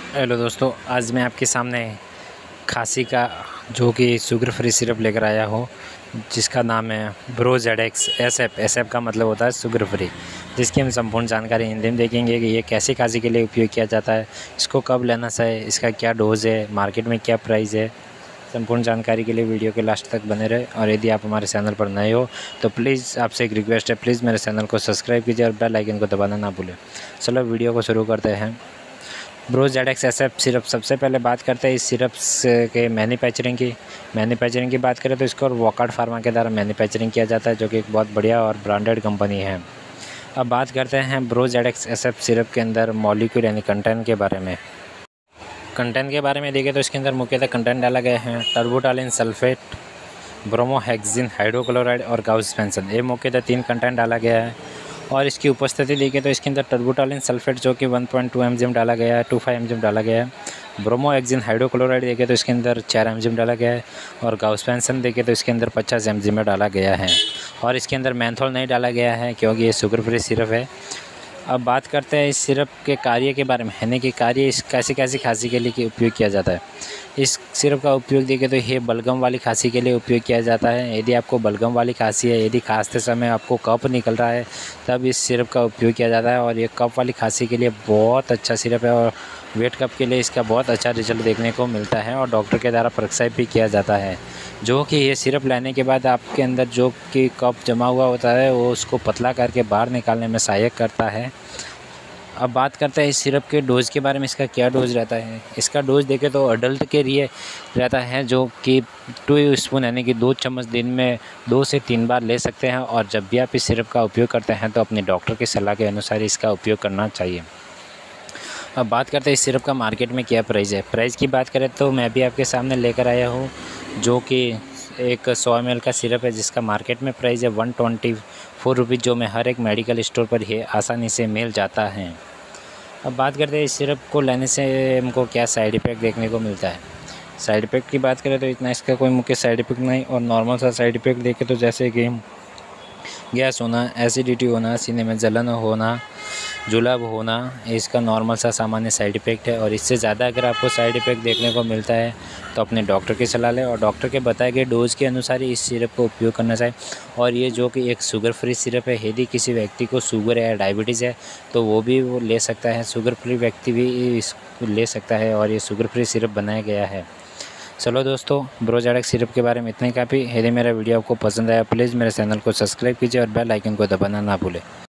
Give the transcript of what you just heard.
Hello दोस्तों, आज मैं आपके सामने खांसी का जो कि शुगर फ्री सिरप लेकर आया हूँ, जिसका नाम है ब्रोजेडेक्स एसएफ। एसएफ का मतलब होता है शुगर फ्री, जिसकी हम संपूर्ण जानकारी हिंदी में देखेंगे कि ये कैसे खांसी के लिए उपयोग किया जाता है, इसको कब लेना चाहिए, इसका क्या डोज़ है, मार्केट में क्या प्राइस है। संपूर्ण जानकारी के लिए वीडियो के लास्ट तक बने रहे। और यदि आप हमारे चैनल पर नए हो तो प्लीज़ आपसे एक रिक्वेस्ट है, प्लीज़ मेरे चैनल को सब्सक्राइब कीजिए और बेल आइकन को दबाना ना भूलें। चलो वीडियो को शुरू करते हैं। ब्रोजेडेक्स एसएफ सिरप, सबसे पहले बात करते हैं इस सिरप के मैन्युफैक्चरिंग की बात करें तो इसको वॉकआउट फार्मा के द्वारा मैन्युफैक्चरिंग किया जाता है, जो कि एक बहुत बढ़िया और ब्रांडेड कंपनी है। अब बात करते हैं ब्रोजेडेक्स एसएफ सिरप के अंदर मॉलिक्यूल यानी कंटेंट के बारे में। कंटेंट के बारे में देखें तो इसके अंदर मुख्यतः कंटेंट डाला गया है टर्बुटालिन सल्फेट, ब्रोमोहेक्सिन हाइड्रोक्लोराइड और गाउसपेंसन। ये मुख्यतः 3 कंटेंट डाला गया है। और इसकी उपस्थिति देखें तो इसके अंदर टर्बुटालिन सल्फेट जो कि 1.2 mg डाला गया है, 25 mg डाला गया है। ब्रोमोहेक्सिन हाइड्रोक्लोराइड देखें तो इसके अंदर 4 mg डाला गया है। और गाउसपेंसन देखें तो इसके अंदर 50 mg में डाला गया है। और इसके अंदर मेंथोल नहीं डाला गया है, क्योंकि ये शुगर फ्री सिरप है। अब बात करते हैं इस सिरप के कार्य के बारे में, यानी कि कार्य इस कैसी कैसी खांसी के लिए उपयोग किया जाता है। इस सिरप का उपयोग देखें तो ये बलगम वाली खांसी के लिए उपयोग किया जाता है। यदि आपको बलगम वाली खांसी है, यदि खांसते समय आपको कफ निकल रहा है, तब इस सिरप का उपयोग किया जाता है। और ये कफ वाली खांसी के लिए बहुत अच्छा सिरप है और वेट कफ के लिए इसका बहुत अच्छा रिजल्ट देखने को मिलता है और डॉक्टर के द्वारा प्रिस्क्राइब भी किया जाता है। जो कि ये सिरप लेने के बाद आपके अंदर जो कि कफ जमा हुआ होता है वो उसको पतला करके बाहर निकालने में सहायक करता है। अब बात करते हैं इस सिरप के डोज़ के बारे में, इसका क्या डोज़ रहता है। इसका डोज़ देखें तो अडल्ट के लिए रहता है, जो कि 2 स्पून यानी कि 2 चम्मच दिन में 2 से 3 बार ले सकते हैं। और जब भी आप इस सिरप का उपयोग करते हैं तो अपने डॉक्टर की सलाह के अनुसार इसका उपयोग करना चाहिए। अब बात करते हैं इस सिरप का मार्केट में क्या प्राइस है। प्राइस की बात करें तो मैं भी आपके सामने लेकर आया हूँ, जो कि एक 100 ml का सिरप है, जिसका मार्केट में प्राइस है 124 रुपीज़, जो में हर एक मेडिकल स्टोर पर ये आसानी से मिल जाता है। अब बात करते हैं इस सिरप को लेने से हमको क्या साइड इफ़ेक्ट देखने को मिलता है। साइड इफ़ेक्ट की बात करें तो इतना इसका कोई मुख्य साइड इफ़ेक्ट नहीं, और नॉर्मल सा साइड इफ़ेक्ट देखें तो जैसे कि गैस होना, एसिडिटी होना, सीने में जलन होना, जुलाब होना, इसका नॉर्मल सा सामान्य साइड इफ़ेक्ट है। और इससे ज़्यादा अगर आपको साइड इफ़ेक्ट देखने को मिलता है तो अपने डॉक्टर की सलाह लें और डॉक्टर के बताए गए डोज़ के अनुसार ही इस सिरप को उपयोग करना चाहिए। और ये जो कि एक शुगर फ्री सिरप है, यदि किसी व्यक्ति को शुगर है या डायबिटीज़ है तो वो भी वो ले सकता है, शुगर फ्री व्यक्ति भी इसको ले सकता है। और ये शुगर फ्री सिरप बनाया गया है। चलो दोस्तों, ब्रोजेडेक्स सिरप के बारे में इतना ही काफ़ी। यदि मेरा वीडियो आपको पसंद आया प्लीज़ मेरे चैनल को सब्सक्राइब कीजिए और बेल आइकन को दबाना ना भूलें।